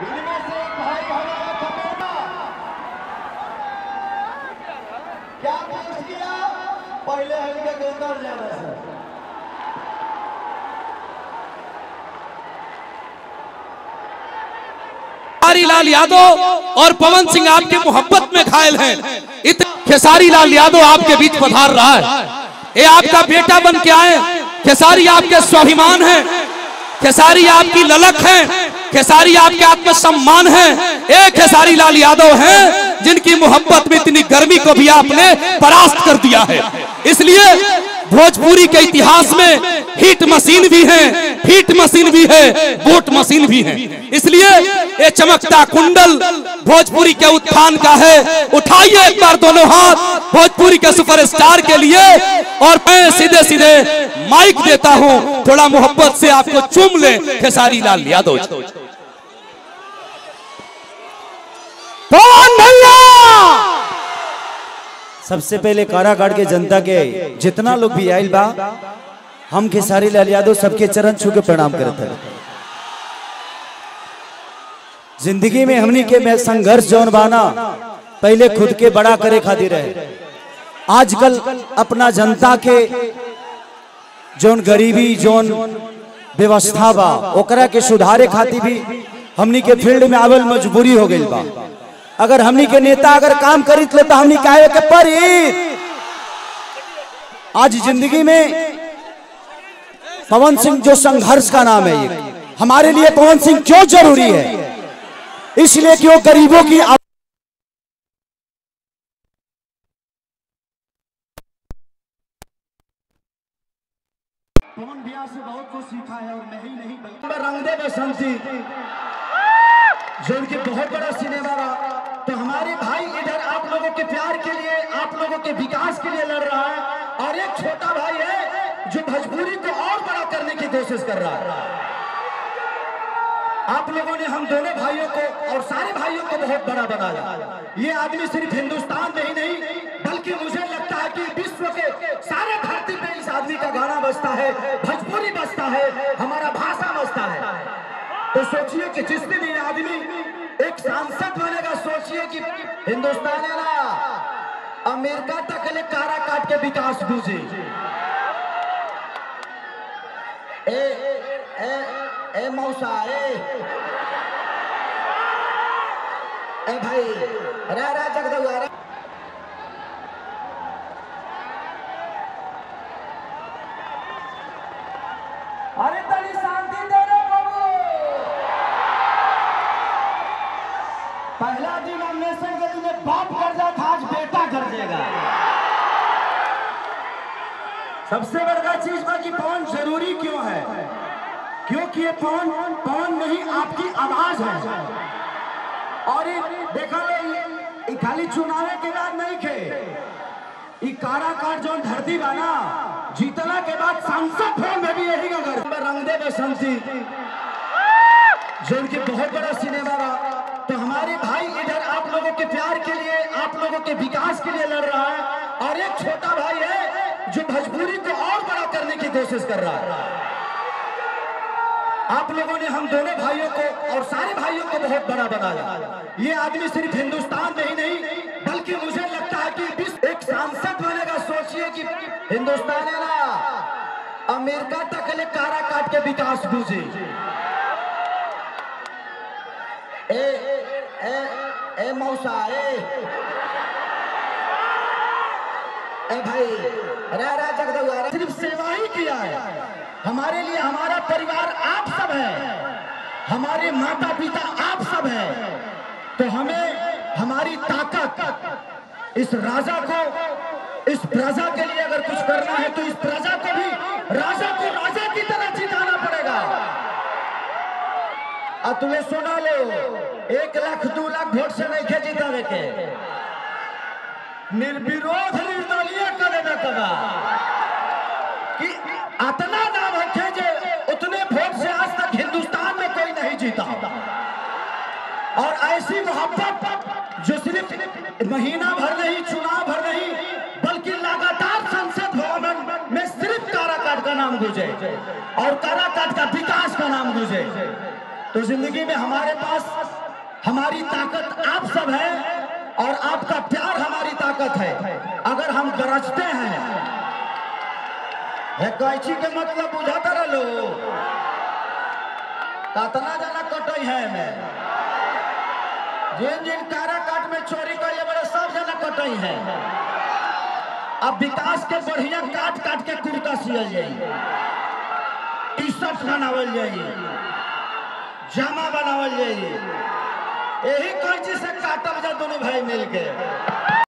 इनमें से एक भाई हमारा कमेटा क्या पोस्ट किया, पहले हल्के के उतर जाना सर। खेसारी लाल यादव और पवन सिंह आपके मोहब्बत में घायल हैं। खेसारी लाल यादव आपके बीच पधार रहा है। ये आपका बेटा बन के आए। खेसारी आपके स्वाभिमान है, खेसारी आपकी ललक है, खेसारी आपके आत्मसम्मान है। एक खेसारी लाल यादव हैं जिनकी मोहब्बत में इतनी गर्मी को भी आपने परास्त कर दिया है। इसलिए भोजपुरी के इतिहास में हिट मशीन भी है, हिट मशीन भी है, वोट मशीन भी है। इसलिए ये चमकता कुंडल भोजपुरी के उत्थान का है। उठाइए एक बार दोनों हाथ भोजपुरी के सुपरस्टार के लिए और मैं सीधे सीधे माइक देता हूं। थोड़ा मोहब्बत से आपको चूम ले खेसारी लाल यादव। कौन भैया? सबसे पहले काराकाट के जनता के जितना लोग भी आयल बा, हम खेसारी लाल यादव सबके चरण छू के प्रणाम करते हैं। जिंदगी में हमनी के संघर्ष जौन बाना पहले खुद के बड़ा करे खातिर है। आजकल अपना जनता के जौन गरीबी जौन व्यवस्था बा ओकरा के सुधारे खातिर भी हमनी के फील्ड में आवल मजबूरी हो गई बा। अगर हमनी के नेता अगर काम करित ले तो हमनी काहे के परी। आज जिंदगी में पवन सिंह जो संघर्ष का नाम है, ये हमारे लिए पवन सिंह क्यों जरूरी है? इसलिए कि वो गरीबों की पवन भैया से बहुत कुछ सीखा है और मैं ही नहीं बल्कि रंग दे बसंती जो उनके बहुत बड़ा सिनेमा रहा। तो हमारे भाई इधर आप लोगों के प्यार के लिए, आप लोगों के विकास के लिए लड़ रहा है और एक छोटा भाई है जो भोजपुरी को और बड़ा करने की कोशिश कर रहा है। आप लोगों ने हम दोनों भाइयों को और सारे भाइयों को बहुत बड़ा बनाया। ये आदमी सिर्फ हिंदुस्तान में ही नहीं बल्कि मुझे लगता है कि विश्व के सारे धरती पे इस आदमी का गाना बजता है, भोजपुरी बजता है, हमारा भाषा बजता है। तो सोचिए कि जिस दिन ये आदमी एक सांसद बनेगा, सोचिए कि हिंदुस्तान है ना अमेरिका तक ले काराकाट के विकास गूंजे। ए मौसा ए भाई रा जगदुआ अरे तनी शांति दे रे बाबू। पहला दिन नॉमिनेशन के दिन बाप कर जा था, आज बेटा कर देगा। सबसे बड़ा चीज बाकी पवन जरूरी क्यों है? क्योंकि ये पवन नहीं आपकी आवाज है। और देखा ले खाली चुनाव के बाद नहीं खे काराकाट जो धरती बाना जीतला के बाद सांसद फोन में भी यही अगर रंग दे बसंती जो उनके बहुत बड़ा सिनेमा रहा। तो हमारे भाई इधर आप लोगों के प्यार के लिए, आप लोगों के विकास के लिए लड़ रहा है और एक छोटा भाई है जो भोजपुरी को और बड़ा करने की कोशिश कर रहा है। आप लोगों ने हम दोनों भाइयों को और सारे भाइयों को बहुत बड़ा बनाया। ये आदमी सिर्फ हिंदुस्तान में ही नहीं बल्कि मुझे लगता है कि विश्व एक सांसद बनेगा। सोचिए कि हिंदुस्तान है ना अमेरिका तक ले काराकाट के विकास गूंजे। ए मौसा ए भाई रा जगदुआ सिर्फ सेवा ही किया है। हमारे लिए हमारा परिवार आप सब है, हमारे माता पिता आप सब है। तो हमें हमारी ताकत इस राजा को, इस प्रजा के लिए अगर कुछ करना है तो इस प्रजा को भी राजा को राजा की तरह जिताना पड़ेगा। अब तुम्हें सुना लो 1 लाख 2 लाख वोट से नहीं जीतावे के, निर्विरोध निर्दलीय करे कदा कि इतना नाम रखे जे उतने वोट से आज तक हिंदुस्तान में कोई नहीं जीता। और ऐसी मोहब्बत जो सिर्फ महीना भर नहीं, चुनाव भर नहीं बल्कि लगातार संसद भवन में सिर्फ काराकाट का नाम गूंजे और काराकाट का विकास का नाम गूंजे। तो जिंदगी में हमारे पास हमारी ताकत आप सब है और आपका प्यार हमारी ताकत है। अगर हम गरजते हैं कैची के मतलब बुझाता रहो कतना जना कटई है में जिन जिन काराकाट में चोरी कर बड़े सब जना कटई है। अब विकास के बढ़िया काट काट के कुर्ता सियल जाइए, टी शर्ट बनावल जाइए, जामा बनावल जाइए, यही कैची से काटब जा दोनों भाई मिलके।